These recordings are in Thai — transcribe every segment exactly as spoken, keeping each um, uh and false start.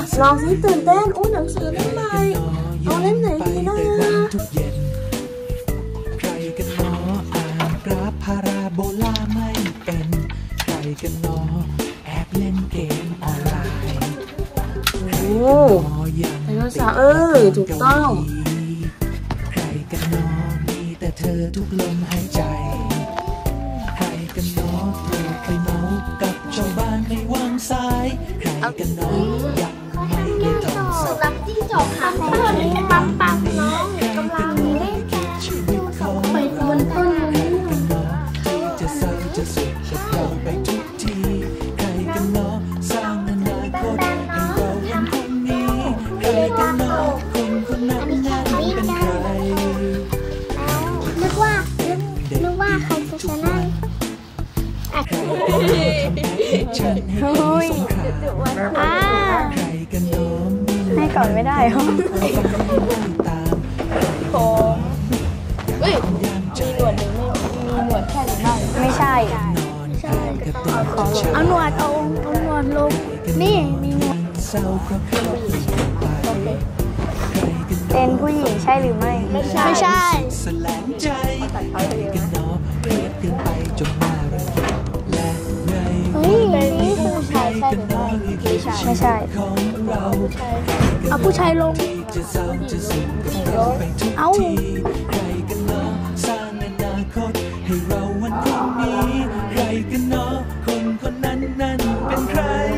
ลองสิตื่นเต้นอู้หนังสือเล่มใหม่เอาเล่มไหนดีนะใครกันเนาะอ่านกราฟพาราโบลาไม่เป็นใครกันเนาะแอบเล่นเกมออนไลน์โอ้ไดโนเสาร์เออถูกต้องใครกันเนาะมีแต่เธอทุกลมหายใจใครกันเนาะโทรไปเมากับชาวบ้านในวังซ้ายใครกันเนาะยังไม่ได้ทำสักรักที่จบค่ะตอนนี้ปั๊มปั๊มน้องกำลังเล่นชีวิตของไปบนต้นนี้ที่จะเศร้าจะสุขจะเศร้าไปทุกทีใครกันเนาะสร้างอนาคตให้เราวันพรุ่งนี้ใครกันเนาะคนคนนั้นนั้นเป็นใครนึกว่านึกว่าใครจะชนะใครกันเนาะทำให้ฉันให้เป็นสงครามใครกันเนาะให้ก่อนไม่ได้หรอผมเฮ้ยมีหนวดหรือไม่มีหนวดแค่หรือไม่ไม่ใช่ใช่เอาหนวดเอาเอาหนวดลงนี่มีหนวดเป็นผู้หญิงใช่หรือไม่ไม่ใช่ไม่ใช่แสลงใจใครกันเนาะเรียกกันไปจนมาเรื่องและในเป็นผู้ชายใช่หรือไม่ไม่ใช่เอาผู้ชายลงเอาใครกันเนาะสร้างอนาคตให้เราวันพรุ่งนี้ใครกันเนาะคนคนนั้นนั้นเป็นใคร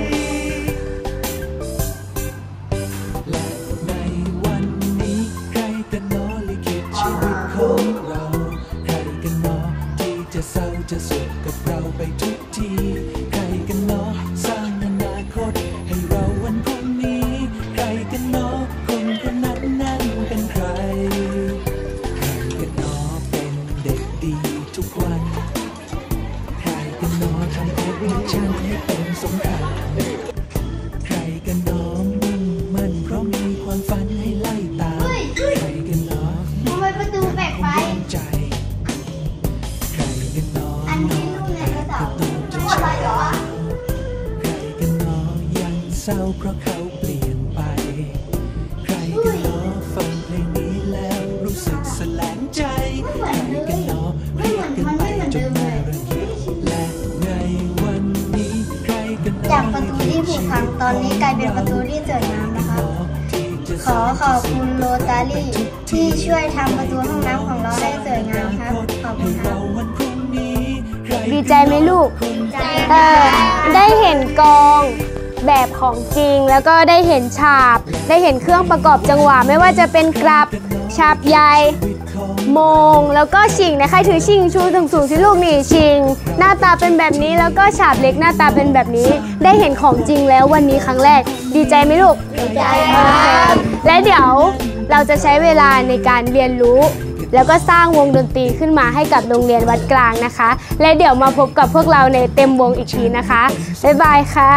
และในวันนี้ใครกันเนาะลิขิตชีวิตของเราใครกันเนาะที่จะเศร้าจะสุขกับเราไปทุกทีใครกันเนาะสร้างอนาคตให้เราวันพรุ่งนี้ใครกันเนาะคนคนนั้นนั้นเป็นใครใครกันเนาะเป็นเด็กดีทุกวันใครกันเนาะทำแอปพลิเคชันให้เป็นสงครามใครกันเนาะมุ่งมั่นเพราะมีความฝันให้ไล่ตามใครกันเนาะทำไมประตูแบกไฟใจใครกันเนาะอันนี้ลูกเนี่ยกระต่ายจะใช่ใครกันเนาะยังเศร้าเพราะเขาเปลี่ยนไปใครกันเนาะฟังเพลงนี้แล้วรู้สึกแสลงใจใครกันเนาะเรียกกันไปจนน่ารังเกียจและในวันนี้ใครกันเนาะจากประตูที่ผุพังตอนนี้กลายเป็นประตูที่สวยงามนะคะขอขอบคุณโรตารี่ที่ช่วยทำประตูห้องน้ำของเราได้สวยงามครับขอบคุณครับดีใจไหมลูกเออได้เห็นกองแบบของจริงแล้วก็ได้เห็นฉาบได้เห็นเครื่องประกอบจังหวะไม่ว่าจะเป็นกลับฉาบใยโมงแล้วก็ชิงนะใครถือชิงชูสูงสูงสิลูกนี่ชิงหน้าตาเป็นแบบนี้แล้วก็ฉาบเล็กหน้าตาเป็นแบบนี้ได้เห็นของจริงแล้ววันนี้ครั้งแรกดีใจไหมลูกดีใจครับและเดี๋ยวเราจะใช้เวลาในการเรียนรู้แล้วก็สร้างวงดนตรีขึ้นมาให้กับโรงเรียนวัดกลางนะคะและเดี๋ยวมาพบกับพวกเราในเต็มวงอีกทีนะคะบ๊ายบายค่ะ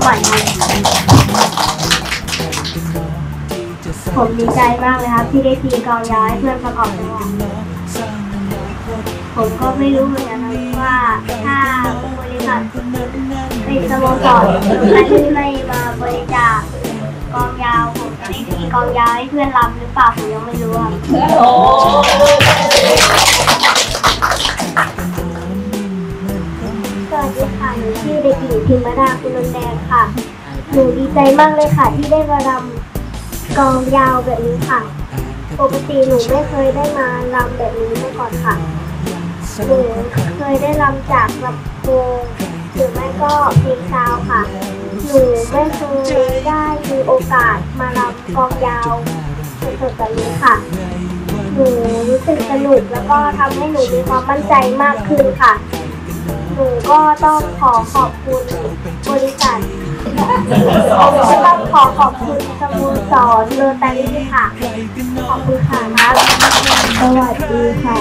ใหม่ผมดีใจมากเลยครับที่ได้ตีกลองยาวให้เพื่อนประกอบจังหวะผมก็ไม่รู้เหมือนกันว่าถ้าบริษัทเป็นสโมสรและที่ไม่มาบริจาคกลองยาวผมจะได้ตีกลองยาวให้เพื่อนรำหรือเปล่าผมยังไม่รู้ครับสวัสดีค่ะหนูชื่อเด็กหญิงพิมพ์ดาคุณนนท์แดงค่ะหนูดีใจมากเลยค่ะที่ได้มารำกลองยาวแบบนี้ค่ะปกติหนูไม่เคยได้มารำแบบนี้มาก่อนค่ะหนูเคยได้รำจากลำโพงหรือไม่ก็เพลงซาวค่ะหนูไม่เคยได้มีโอกาสมารำกลองยาวสดๆแบบนี้ค่ะหนูรู้สึกสนุกแล้วก็ทำให้หนูมีความมั่นใจมากขึ้นค่ะหนูก็ต้องขอขอบคุณบริษัทก็ต้องขอขอบคุณสโมสรโรตารี่ค่ะขอบคุณค่ะครับสวัสดีค่ะ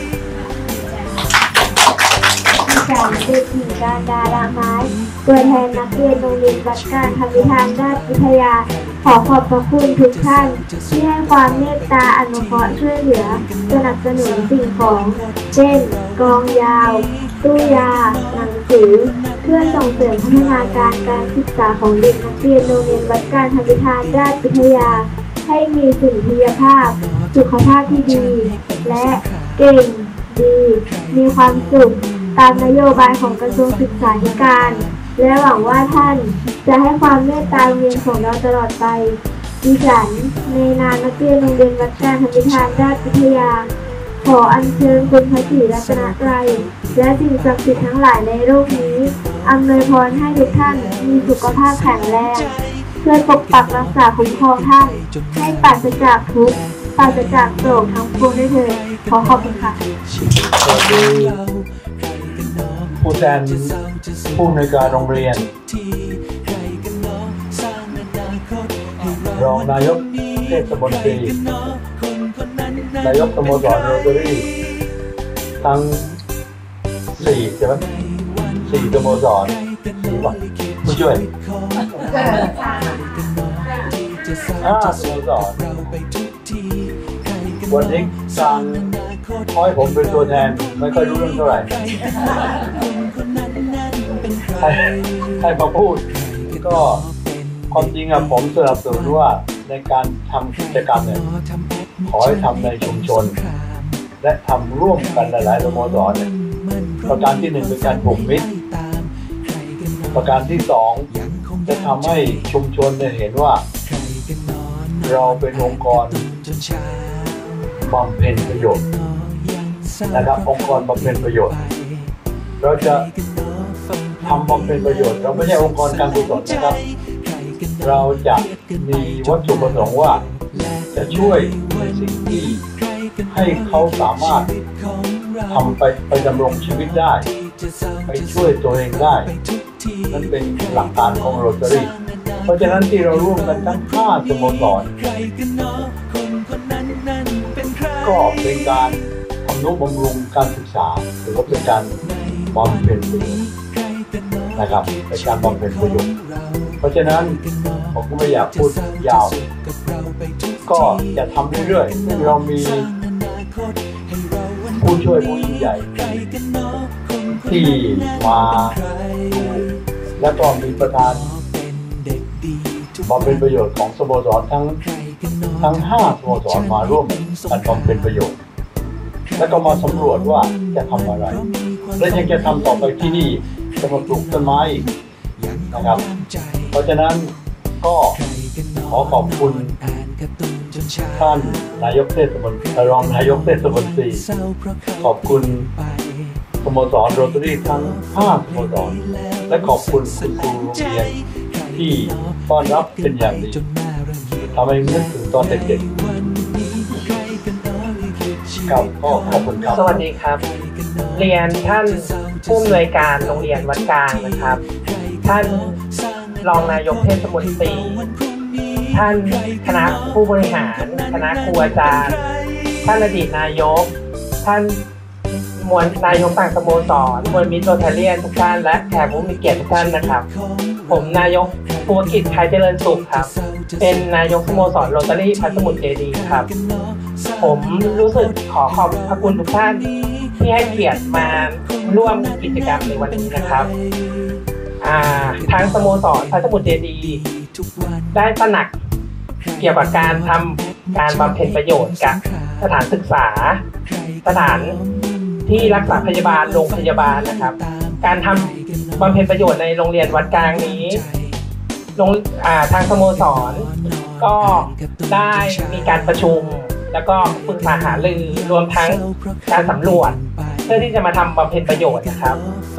ดิฉันเด็กหญิงการดาราไม้ตัวแทนนักเรียนโรงเรียนวัดการทำวิทานราชวิทยาขอขอบพระคุณทุกท่านที่ให้ความเมตตาอนุเคราะห์ช่วยเหลือสนับสนุนสิ่งของเช่นกลองยาวตู้ยาหนังสือเพื่อส่งเสริมพัฒนาการการศึกษาของเด็กนักเรียนโรงเรียนวัดการทำวิทานราชวิทยาให้มีสุขภาพสุขภาพที่ดีและเก่งดีมีความสุขตามนโยบายของกระทรวงศึกษาธิการและหวังว่าท่านจะให้ความเมตตาโรงเรียนของเราตลอดไปดิฉันในนามนักเรียนโรงเรียนวัดการทำวิทานราชวิทยาขออัญเชิญคุณพระศรีรัตนตรัยและสิ่งศักดิ์สิทธิ์ทั้งหลายในโลกนี้อำนวยพรให้ทุกท่านมีสุขภาพแข็งแรงเพื่อปกปักรักษาคุ้มครองท่านให้ปราศจากทุกข์ปราศจากโศกทั้งปวงด้วยเถิดขอขอบคุณค่ะผู้แทนผู้อำนวยการโรงเรียนรองนายกเทศมนตรีนายกสโมสรโรตารี่ทั้งสี่ใช่ไหมสี่สโมสรสี่วันผู้ช่วยห้าสโมสรวันนี้การขอให้ผมเป็นตัวแทนไม่ค่อยรู้เรื่องเท่าไหร่ให้ให้มาพูดก็ความจริงอะผมสนับสนุนว่าในการทำกิจกรรมเนี่ยขอให้ทำในชุมชนและทำร่วมกันหลายๆสโมสรเนี่ยประการที่หนึ่งเป็นการผูกมิตรประการที่สองจะทำให้ชุมชนเนี่ยเห็นว่าเราเป็นองค์กรบำเพ็ญประโยชน์นะครับองค์กรบำเพ็ญประโยชน์เราจะทำบำเพ็ญประโยชน์เราไม่ใช่องค์กรการกุศลนะครับเราจะมีวัตถุประสงค์ว่าจะช่วยในสิ่งที่ให้เขาสามารถทำไปไปดำรงชีวิตได้ไปช่วยตัวเองได้นั่นเป็นหลักการของโรตารี่เพราะฉะนั้นที่เราร่วมกันทั้งห้าสโมสรก็เป็นการทำนุบำรุงการศึกษาหรือว่าเป็นการบำเพ็ญประโยชน์นะครับเป็นการบำเพ็ญประโยชน์เพราะฉะนั้นผมก็ไม่อยากพูดยาวก็จะทำเรื่อยๆซึ่งเรามีผู้ช่วยผู้ยิ่งใหญ่ที่มาดูและก็มีประธานบำเพ็ญประโยชน์ของสโมสรทั้งทั้งห้าสโมสรมาร่วมกันบำเพ็ญประโยชน์แล้วก็มาสำรวจว่าจะทำอะไรและยังจะทำต่อไปที่นี่จะมาปลูกต้นไม้นะครับเพราะฉะนั้นก็ขอขอบคุณท่านนายกเทศมนตรีรองนายกเทศมนตรีขอบคุณสโมสรโรตารี่ทั้งห้าสโมสรและขอบคุณคุณครูโรงเรียนที่ต้อนรับเป็นอย่างดีทำให้นึกถึงตอนเด็กๆครับก็ขอบคุณครับสวัสดีครับเรียนท่านผู้อำนวยการโรงเรียนวัดกลางนะครับท่านรองนายกเทศมนตรีท่านคณะผู้บริหารคณะครูอาจารย์ท่านอดีตนายกท่านมวลนายกต่างสโมสรมวลมิตรโรตาเรียนทุกท่านและแขกผู้มีเกียรติทุกท่านนะครับผมนายกภูวกิจชัยเจริญสุขครับเป็นนายกสโมสรโรตารี่พัทสมุทรเจดีย์ครับผมรู้สึกขอขอบพระคุณทุกท่านที่ให้เกียรติมาร่วมกิจกรรมในวันนี้นะครับทางสโมสรพัทสมุทรเจดีย์ได้ตระหนักเกี่ยวกับการทำการบำเพ็ญประโยชน์กับสถานศึกษาสถานที่รักษาพยาบาลโรงพยาบาลนะครับการทำบำเพ็ญประโยชน์ในโรงเรียนวัดกลางนี้โรงทางสโมสรก็ได้มีการประชุมแล้วก็ปรึกษาหารือรวมทั้งการสำรวจเพื่อที่จะมาทำบำเพ็ญประโยชน์นะครับ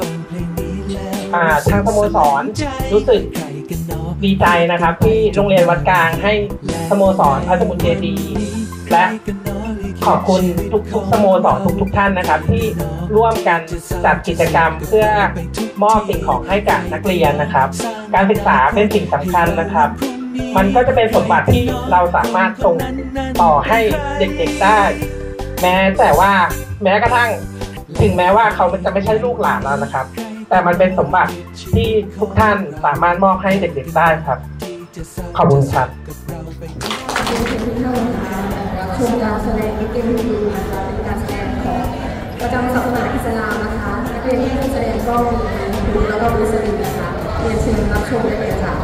ทางสโมสรรู้สึกดีใจนะครับที่โรงเรียนวัดกลางให้สโมสรพัทสมุทรเจดีย์และขอบคุณทุกทุกสโมสรทุกทุกท่านนะครับที่ร่วมกันจัดกิจกรรมเพื่อมอบสิ่งของให้กับนักเรียนนะครับการศึกษาเป็นสิ่งสำคัญนะครับมันก็จะเป็นสมบัติที่เราสามารถส่งต่อให้เด็กๆได้แม้แต่ว่าแม้กระทั่งถึงแม้ว่าเขาจะไม่ใช่ลูกหลานเรานะครับแต่มันเป็นสมบัติที่ทุกท่านสามารถมอบให้เด็กๆได้ครับขอบคุณครับชมการแสดงลิเกวิดีนะคะเป็นการแสดงของประจำศาสนาอิสลามนะคะนักเรียนที่แสดงก็มีฮินดูแล้วก็มุสลิมนะคะเรียนเชิญรับชมได้เลยค่ะ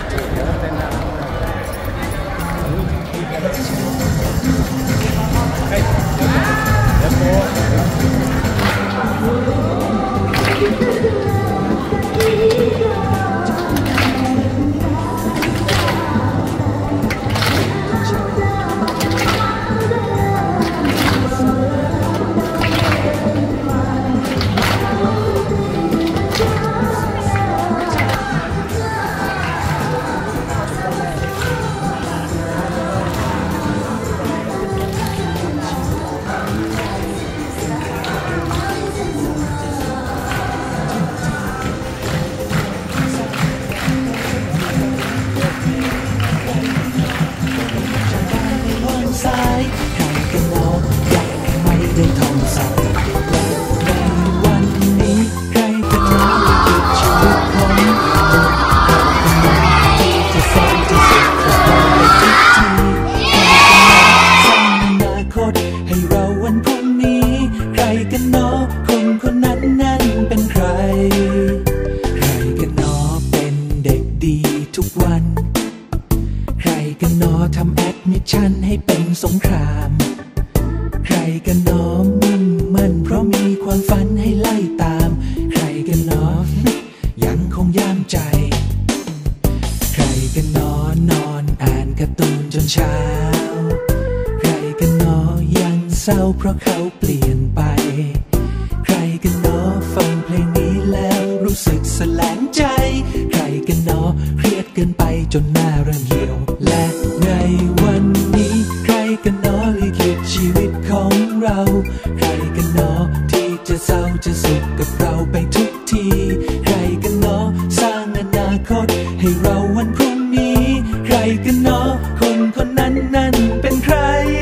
ให้เป็นสงครามใครกันหนอมุ่งมั่นเพราะมีความฝันให้ไล่ตามใครกันหนอยังคงย่ามใจใครกันหนอนอนอ่านการ์ตูนจนเช้าใครกันหนอยังเศร้าเพราะเขาเปลี่ยนไปใครกันหนอฟังเพลงนี้แล้วรู้สึกแสลงใจใครกันหนอเครียดเกินไปจนหน้าเริ่มเหี่ยวและในวันนี้ใครกันหนอลิขิตชีวิตของเราใครกันหนอที่จะเศร้าจะสุขกับเราไปทุกทีใครกันหนอสร้างอนาคตให้เราวันพรุ่งนี้ใครกันหนอคนคนนั้นนั้นเป็นใคร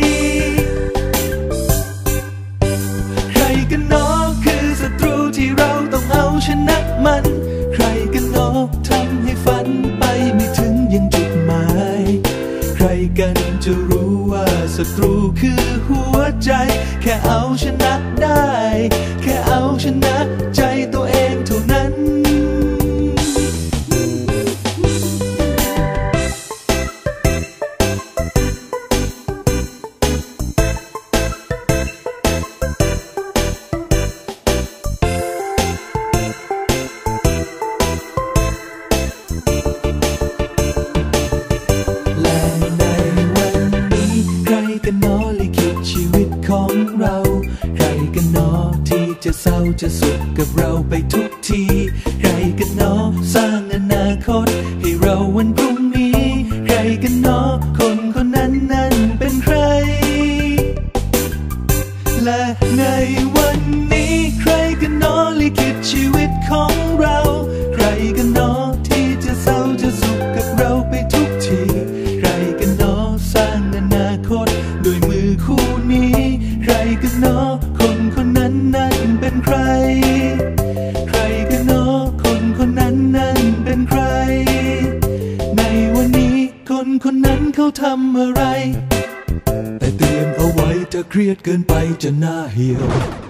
ใครกันหนอคือศัตรูที่เราต้องเอาชนะมันใครกันหนอทำให้ฝันไปไม่ถึงยังจุดหมายใครกันจะรู้ว่าศัตรูคือหัวใจแค่เอาชนะได้แค่เอาชนะใจตัวเองเท่านั้นจะเศร้าจะสุขกับเราไปทุกทีใครกันเนาะสร้างอนาคตให้เราวันพรุ่งนี้ใครกันเนาะคนคนนั้นนั้นเป็นใครและในวันนี้ใครกันเนาะลิขิตชีวิตของเราใครกันเนาะที่จะเศร้าจะสุขกับเราไปทุกทีใครกันเนาะสร้างอนาคตด้วยมือคู่นี้ใครกันเนาะคนคนนั้นนั้นเป็นใครใครกันเนาะคนคนนั้นนั้นเป็นใครคนคนนั้นเขาทำอะไรแต่เตือนเอาไว้ถ้าเครียดเกินไปจะน่าเหี่ยว